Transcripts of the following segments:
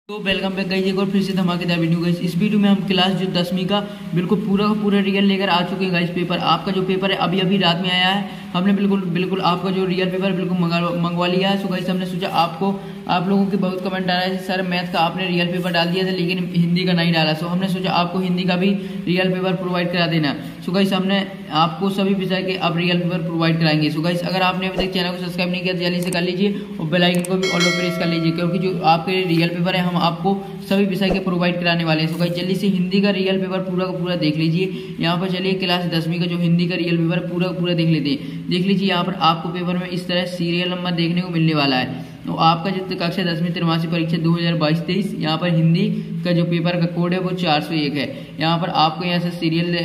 तो welcome back guys, एक और फिर से धमाकेदार वीडियो गाइस। इस वीडियो में हम क्लास जो 10वीं का बिल्कुल पूरा का पूरा रियल लेकर आ चुके हैं गाइस। पेपर आपका जो पेपर है अभी अभी रात में आया है। हमने बिल्कुल आपका जो रियल पेपर बिल्कुल मंगवा लिया है। सो गाइस हमने सोचा आप लोगों के बहुत कमेंट आ रहा है सर मैथ का आपने रियल पेपर डाल दिया था लेकिन हिंदी का नहीं डाला। सो हमने सोचा आपको हिंदी का भी रियल पेपर प्रोवाइड करा देना। सो गाइस हमने आपको सभी विषय के अब रियल पेपर प्रोवाइड कराएंगे। सो गाइस अगर आपने अभी तक चैनल को सब्सक्राइब नहीं किया तो जल्दी से कर लीजिए और बेल आइकन को भी ऑल पर प्रेस कर लीजिए, क्योंकि जो आपके रियल पेपर है हम आपको सभी विषय के प्रोवाइड कराने वाले हैं। सो गाइस जल्दी से हिंदी का रियल पेपर पूरा का पूरा देख लीजिए। यहाँ पर चलिए क्लास 10वीं का जो हिंदी का रियल पेपर पूरा का पूरा देख लेते हैं। देख लीजिए यहाँ पर आपको पेपर में इस तरह सीरियल नंबर देखने को मिलने वाला है। तो आपका जो कक्षा 10वीं त्रैमासिक परीक्षा 2022-23 यहाँ पर हिंदी का जो पेपर का कोड है वो 401 है। यहाँ पर आपको यहाँ से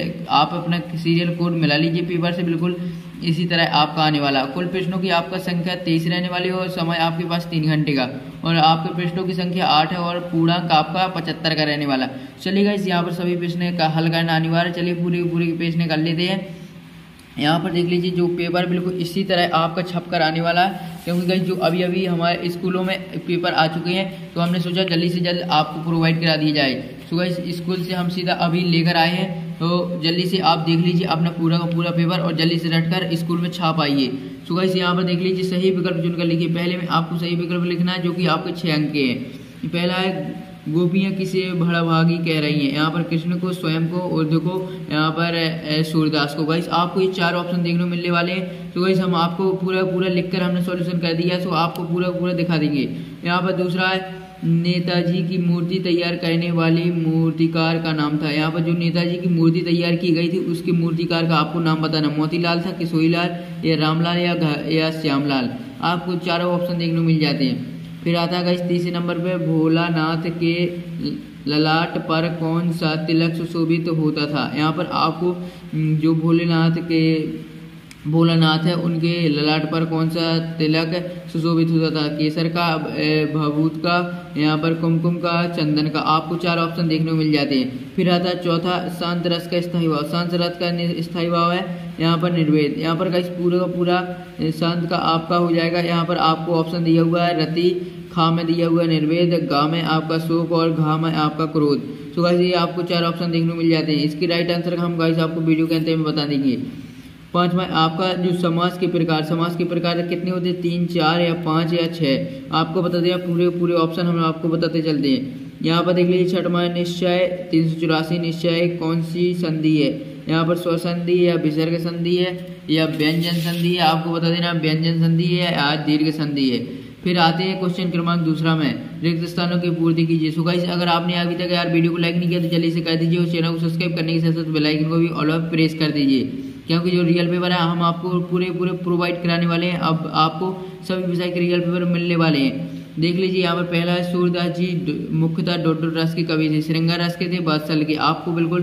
आप अपना सीरियल कोड मिला लीजिए पेपर से, बिल्कुल इसी तरह आपका आने वाला। कुल प्रश्नों की आपका संख्या 23 रहने वाली है और समय आपके पास 3 घंटे का, और आपके प्रश्नों की संख्या 8 है और पूर्णांक आपका 75 का रहने वाला। चलिए गाइस यहाँ पर सभी प्रश्न का हल करना अनिवार्य। चलिए पूरे प्रश्न कर लेते हैं। यहाँ पर देख लीजिए जो पेपर बिल्कुल इसी तरह आपका छप कर आने वाला है, क्योंकि गाइस जो अभी अभी हमारे स्कूलों में पेपर आ चुके हैं तो हमने सोचा जल्दी से जल्द आपको प्रोवाइड करा दिया जाए। तो गाइस स्कूल से हम सीधा अभी लेकर आए हैं, तो जल्दी से आप देख लीजिए अपना पूरा का पूरा पेपर और जल्दी से रटकर स्कूल में छाप आइए। तो गाइस यहाँ पर देख लीजिए सही विकल्प चुनकर लिखिए। पहले में आपको सही विकल्प लिखना है जो कि आपके 6 अंक के हैं। पहला है गोपियाँ किसे बड़भागी कह रही हैं। यहाँ पर कृष्ण को, स्वयं को, उर्दू को, यहाँ पर सूरदास को। गाइस आपको ये 4 ऑप्शन देखने को मिलने वाले हैं। तो गाइस हम आपको पूरा लिखकर हमने सॉल्यूशन कर दिया, सो आपको पूरा दिखा देंगे। यहाँ पर दूसरा है नेताजी की मूर्ति तैयार करने वाले मूर्तिकार का नाम था। यहाँ पर जो नेताजी की मूर्ति तैयार की गई थी उसके मूर्तिकार का आपको नाम बताना। मोतीलाल था, किशोरीलाल या रामलाल या श्यामलाल। आपको 4 ऑप्शन देखने को मिल जाते हैं। फिर आता है गाइस तीसरे नंबर पे भोलानाथ के ललाट पर कौन सा तिलक सुशोभित होता था। यहाँ पर आपको जो भोलानाथ है उनके ललाट पर कौन सा तिलक सुशोभित होता था। केसर का, भभूत का, यहाँ पर कुमकुम का, चंदन का। आपको 4 ऑप्शन देखने को मिल जाते हैं। फिर आता है चौथा शांत रस का स्थायी भाव। शांत रस का स्थायी भाव है यहाँ पर निर्वेद। यहाँ पर गाइस पूरा का पूरा शांत का आपका हो जाएगा। यहाँ पर आपको ऑप्शन दिया हुआ है रति, खा में दिया हुआ है निर्वेद, गा में आपका शोक और घा में आपका क्रोध। तो गाइस ये आपको 4 ऑप्शन देखने को मिल जाते हैं। इसकी राइट आंसर हम गाइस आपको वीडियो के अंत में बता देंगे। 5वां आपका जो समास के प्रकार कितने होते हैं, 3, 4 या 5 या 6। आपको बता दें पूरे ऑप्शन हम आपको बताते चलते हैं। यहाँ पर देख लीजिए 6वां निश्चय 384 निश्चय कौन सी संधि है। यहाँ पर स्वसंधि या विसर्ग संधि है या व्यंजन संधि है। आपको बता देना व्यंजन संधि है या दीर्घ संधि है। फिर आते हैं क्वेश्चन क्रमांक दूसरा में रिक्त स्थानों की पूर्ति कीजिए। सो गाइस अगर आपने अभी तक यार वीडियो को लाइक नहीं किया तो जल्दी से कर दीजिए और चैनल को सब्सक्राइब करने के साथ साथ बेल आइकन को भी ऑल पर प्रेस कर दीजिए, क्योंकि जो रियल पेपर है हम आपको पूरे प्रोवाइड कराने वाले हैं। अब आपको सभी विषय के रियल पेपर मिलने वाले हैं। देख लीजिए यहाँ पर पहला है सूरदास जी मुख्यतः डोडो रस के कवि थे, श्रृंगार रस के थे, बादशाह के। आपको बिल्कुल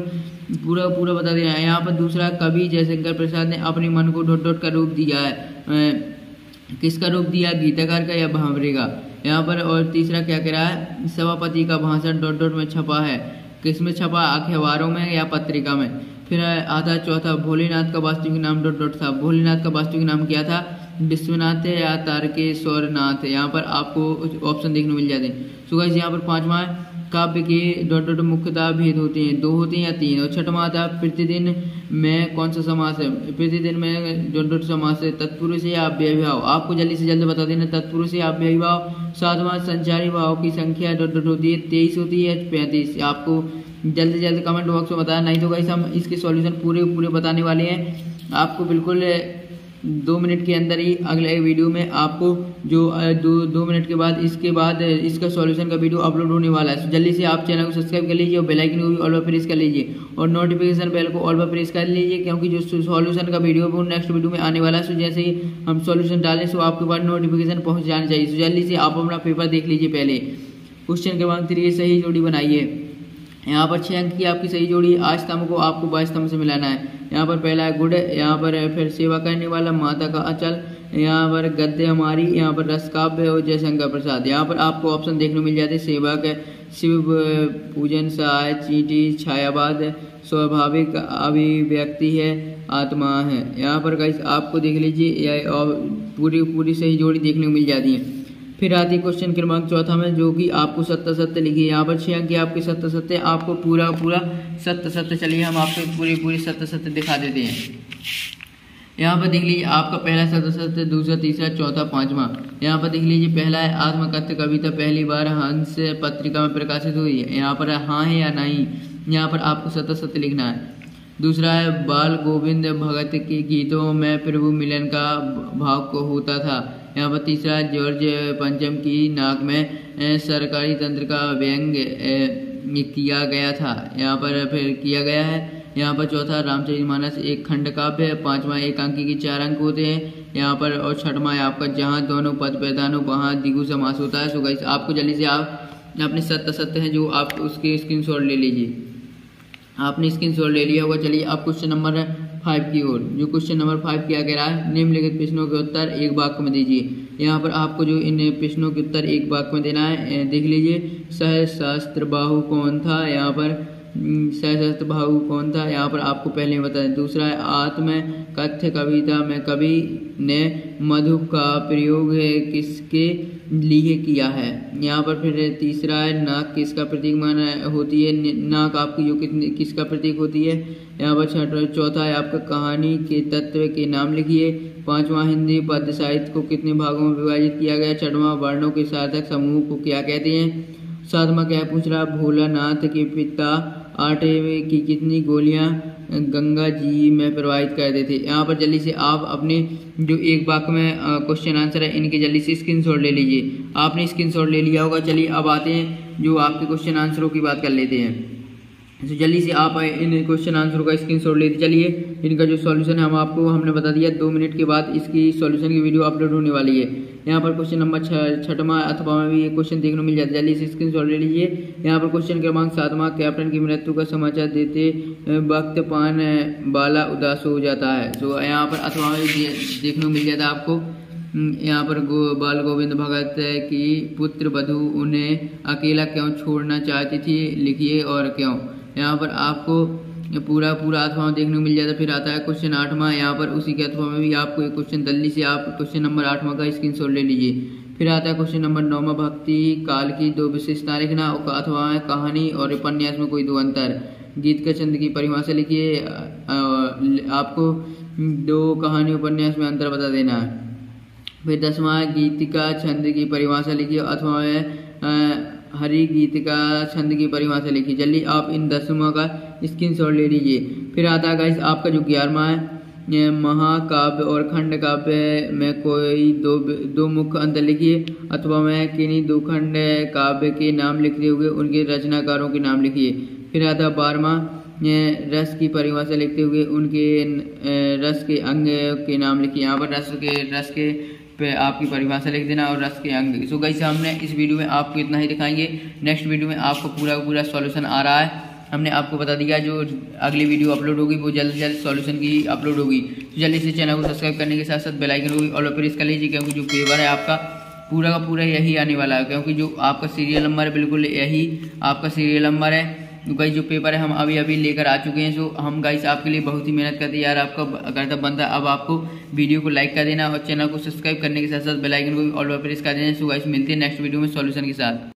पूरा बता देना है। यहाँ पर दूसरा कवि जयशंकर प्रसाद ने अपने मन को डॉट का रूप दिया है। किसका रूप दिया, गीतकार का या भावरे का। यहाँ पर और तीसरा क्या कह रहा है, सभापति का भाषण डॉट में छपा है। किस में छपा, अखबारों में या पत्रिका में। फिर आता है चौथा भोलेनाथ का वास्तविक नाम डॉट था। भोलेनाथ का वास्तविक नाम क्या था, विश्वनाथ है या तारकेश्वर नाथ है। यहाँ पर आपको ऑप्शन देखने को मिल जाते हैं। सो गाइस यहाँ पर 5वां काव्य के डॉट मुख्यतः भेद होते हैं, 2 होते हैं या 3। और 6वां आता है प्रतिदिन में कौन सा समास है। प्रतिदिन में डॉट समास है, तत्पुरुष या अव्ययी भाव। आपको जल्दी से जल्द बता देना तत्पुरुष या अव्ययी भाव। 7वां संचारी भाव की संख्या डॉट होती है, 23 होती है 35। आपको जल्द से जल्द कमेंट बॉक्स में बताया, नहीं तो गाइस हम इसके सॉल्यूशन पूरे बताने वाले हैं। आपको बिल्कुल 2 मिनट के अंदर ही अगले वीडियो में आपको जो 2 मिनट के बाद इसका सॉल्यूशन का वीडियो अपलोड होने वाला है। तो जल्दी से आप चैनल को सब्सक्राइब कर लीजिए और बेल आइकन को भी ऑल पर प्रेस कर लीजिए और नोटिफिकेशन बेल को ऑल पर प्रेस कर लीजिए, क्योंकि जो सॉल्यूशन का वीडियो है वो नेक्स्ट वीडियो में आने वाला है। सो जैसे ही हम सॉल्यूशन डालें सो आपके पास नोटिफिकेशन पहुँच जाना चाहिए। तो जल्दी से आप अपना पेपर देख लीजिए। पहले क्वेश्चन क्रमांक 3 सही जोड़ी बनाइए। यहाँ पर 6 अंक की आपकी सही जोड़ी आज स्तंभ को आपको 22 स्तंभ से मिलाना है। यहाँ पर पहला है गुड़, यहाँ पर फिर सेवा करने वाला माता का अचल, यहाँ पर गद्य हमारी, यहाँ पर रस काव्य और जयशंकर प्रसाद। यहाँ पर आपको ऑप्शन देखने को मिल जाते हैं सेवक, शिव पूजन, सहाय, चींटी, छायावाद, स्वाभाविक अभिव्यक्ति है, आत्मा है। यहाँ पर गाइस आपको देख लीजिए पूरी सही जोड़ी देखने को मिल जाती है। फिर आती है क्वेश्चन क्रमांक चौथा में, जो कि आपको सत्य सत्य लिखिए। यहाँ पर 6 अंक की आपके सत्य सत्य, आपको पूरा पूरा सत्य सत्य। चलिए हम आपको पूरी सत्य सत्य दिखा देते हैं। यहाँ पर देख लीजिए आपका पहला सत्य सत्य, दूसरा, तीसरा, चौथा, पांचवा। यहाँ पर देख लीजिए पहला है आत्मकथ्य कविता पहली बार हंस पत्रिका में प्रकाशित हुई है। यहाँ पर हाँ है या नहीं, यहाँ पर आपको सत्य सत्य लिखना है। दूसरा है बाल गोविंद भगत के गीतों में प्रभु मिलन का भाव को होता था। यहाँ पर तीसरा है जॉर्ज पंचम की नाक में सरकारी तंत्र का व्यंग किया गया था। यहाँ पर फिर किया गया है। यहाँ पर चौथा रामचरितमानस एक खंड काव्य। पांचवा एक अंकी की 4 अंक होते हैं यहाँ पर। और छठवां है आपका जहाँ दोनों पद पैदान हो वहाँ द्विगु समास होता है। सो गाइस आपको जल्दी से आप अपने सत्य सत्य हैं जो आप उसके स्क्रीनशॉट ले लीजिए। आपने स्क्रीनशॉट ले लिया होगा। चलिए आप क्वेश्चन नंबर 5 की ओर। जो क्वेश्चन नंबर 5 क्या कह रहा है, निम्नलिखित प्रश्नों के उत्तर एक वाक्य में दीजिए। यहाँ पर आपको जो इन प्रश्नों के उत्तर एक वाक्य में देना है। देख लीजिए सहस्त्र बाहु कौन था, यहाँ पर सहस्त्र बाहु कौन था, यहाँ पर आपको पहले बता दें। दूसरा है आत्म कथ्य कविता में कवि ने मधु का प्रयोग किसके लिए किया है। यहाँ पर फिर तीसरा है नाक किसका प्रतीक माना होती है, नाक आपकी जो किसका प्रतीक होती है। यहाँ पर चौथा है आपका कहानी के तत्व के नाम लिखिए। पांचवा हिंदी पद्य साहित्य को कितने भागों में विभाजित किया गया। छठवां वर्णों के साधक समूह को क्या कहते हैं। सातवां क्या पूछ रहा, भोलानाथ के पिता आटे की कितनी गोलियां गंगा जी में प्रवाहित कर देते थे। यहाँ पर जल्दी से आप अपने जो एक वाक्य में क्वेश्चन आंसर है इनके जल्दी से स्क्रीनशॉट ले लीजिए। आपने स्क्रीनशॉट ले लिया होगा। चलिए अब आते हैं जो आपके क्वेश्चन आंसरों की बात कर लेते हैं। तो जल्दी से आप इन क्वेश्चन आंसरों का स्क्रीनशॉट लेते चलिए। इनका जो सॉल्यूशन है हमने बता दिया। 2 मिनट के बाद इसकी सॉल्यूशन की वीडियो अपलोड होने वाली है। यहाँ पर क्वेश्चन नंबर 6वां अथवा में भी ये क्वेश्चन देखने को मिल जाता है। जल्दी से स्क्रीनशॉट ले लीजिए। यहाँ पर क्वेश्चन क्रमांक 7वां, कैप्टन की मृत्यु का समाचार देते वक्त पान बाला उदास हो जाता है। तो यहाँ पर अथवा में देखने को मिल जाता है आपको। यहाँ पर बाल गोविंद भगत की पुत्र वधु उन्हें अकेला क्यों छोड़ना चाहती थी, लिखिए और क्यों। यहाँ पर आपको पूरा अथवा देखने को मिल जाता है। फिर आता है क्वेश्चन 8वां। यहाँ पर उसी के अथवा में भी आपको एक क्वेश्चन जल्दी से आप क्वेश्चन नंबर 8वां का स्क्रीनशॉट ले लीजिए। फिर आता है क्वेश्चन नंबर 9वां, भक्ति काल की 2 विशेषताएं लिखना। अथवा है कहानी और उपन्यास में कोई 2 अंतर। गीत का छंद की परिभाषा लिखिए। आपको 2 कहानी उपन्यास में अंतर बता देना है। फिर 10वां गीत का छंद की परिभाषा लिखिए। अथवा है हरि गीत का छंद की परिभाषा लिखिए। जल्दी आप इन 10वां का स्क्रीनशॉट ले लीजिए। फिर आता है गाइस आपका जो 11वां है, महाकाव्य और खंड काव्य में कोई दो मुख्य अंतर लिखिए। अथवा में किन्हीं 2 खंड काव्य के नाम लिखते हुए उनके रचनाकारों के नाम लिखिए। फिर आता है 12वां, रस की परिभाषा लिखते हुए उनके रस के अंग के नाम लिखिए। यहाँ पर रस के पे आपकी परिभाषा लिख देना और रस के अंग। सो गाइस हमने इस वीडियो में आपको इतना ही दिखाएंगे। नेक्स्ट वीडियो में आपको पूरा सॉल्यूशन आ रहा है। हमने आपको बता दिया जो अगली वीडियो अपलोड होगी वो जल्द से जल्द सॉल्यूशन की अपलोड होगी। तो जल्दी से चैनल को सब्सक्राइब करने के साथ साथ बेल आइकन को भी ऑल पर प्रेस कर लीजिए, क्योंकि जो पेपर है आपका पूरा का पूरा यही आने वाला है। क्योंकि जो आपका सीरियल नंबर है बिल्कुल यही आपका सीरियल नंबर है। गाइस जो पेपर है हम अभी लेकर आ चुके हैं। सो हम गाइस आपके लिए बहुत ही मेहनत करते हैं यार, आपका करता बनता है। अब आपको वीडियो को लाइक कर देना और चैनल को सब्सक्राइब करने के साथ साथ बेल आइकन को भी ऑल पर प्रेस कर देना। सो गाइस मिलते हैं नेक्स्ट वीडियो में सॉल्यूशन के साथ।